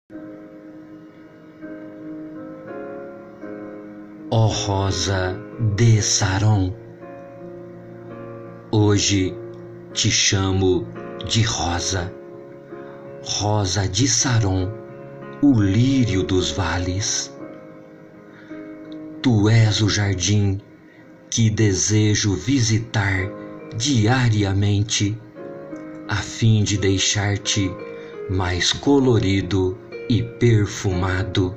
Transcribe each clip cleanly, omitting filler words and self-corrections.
Ó rosa de Saron, hoje te chamo de rosa, rosa de Saron, o lírio dos vales. Tu és o jardim que desejo visitar diariamente, a fim de deixar-te mais colorido e perfumado.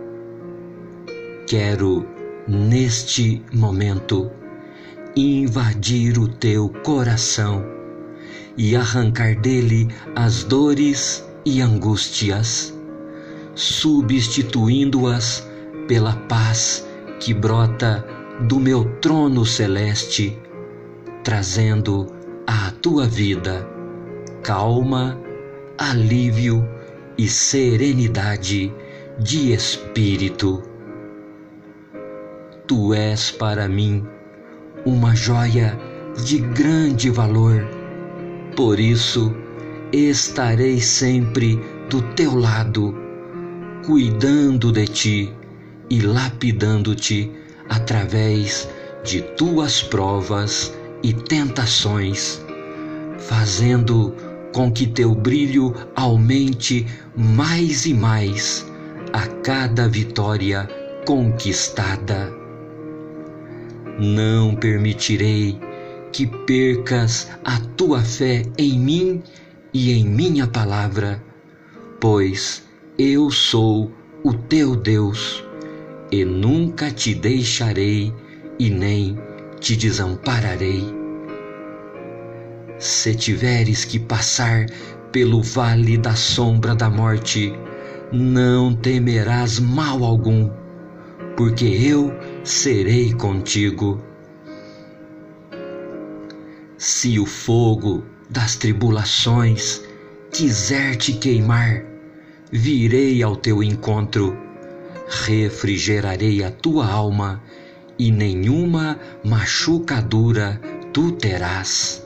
Quero, neste momento, invadir o teu coração e arrancar dele as dores e angústias, substituindo-as pela paz que brota do meu trono celeste, trazendo à tua vida calma, alívio e serenidade de espírito. Tu és para mim uma joia de grande valor, por isso estarei sempre do teu lado, cuidando de ti e lapidando-te através de tuas provas e tentações, fazendo com que teu brilho aumente mais e mais a cada vitória conquistada. Não permitirei que percas a tua fé em mim e em minha palavra, pois eu sou o teu Deus e nunca te deixarei e nem te desampararei. Se tiveres que passar pelo vale da sombra da morte, não temerás mal algum, porque eu serei contigo. Se o fogo das tribulações quiser te queimar, virei ao teu encontro, refrigerarei a tua alma e nenhuma machucadura tu terás.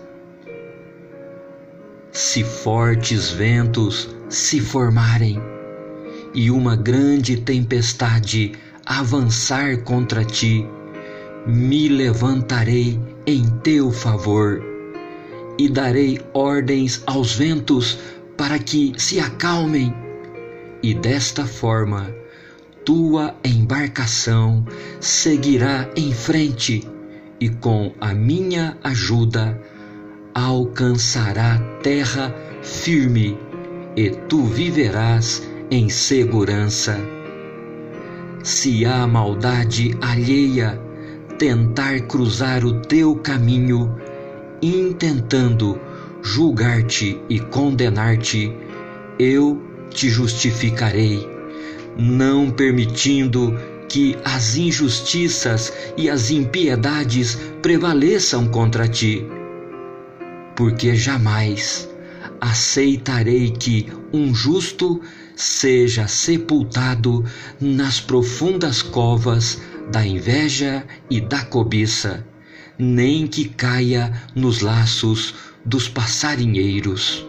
Se fortes ventos se formarem e uma grande tempestade avançar contra ti, me levantarei em teu favor e darei ordens aos ventos para que se acalmem, e desta forma tua embarcação seguirá em frente e com a minha ajuda alcançará terra firme e tu viverás em segurança. Se a maldade alheia tentar cruzar o teu caminho, intentando julgar-te e condenar-te, eu te justificarei, não permitindo que as injustiças e as impiedades prevaleçam contra ti, porque jamais aceitarei que um justo seja sepultado nas profundas covas da inveja e da cobiça, nem que caia nos laços dos passarinheiros.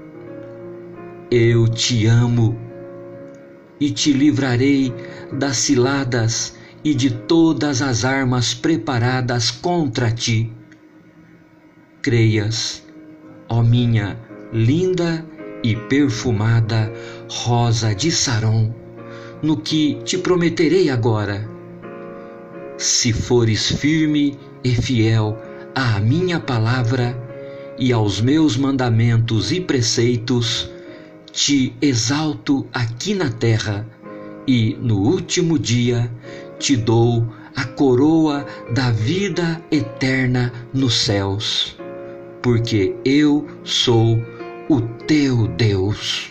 Eu te amo e te livrarei das ciladas e de todas as armas preparadas contra ti. Creias, ó minha linda e perfumada rosa de Saron, no que te prometerei agora. Se fores firme e fiel à minha palavra e aos meus mandamentos e preceitos, te exalto aqui na terra e no último dia te dou a coroa da vida eterna nos céus, porque eu sou o teu Deus.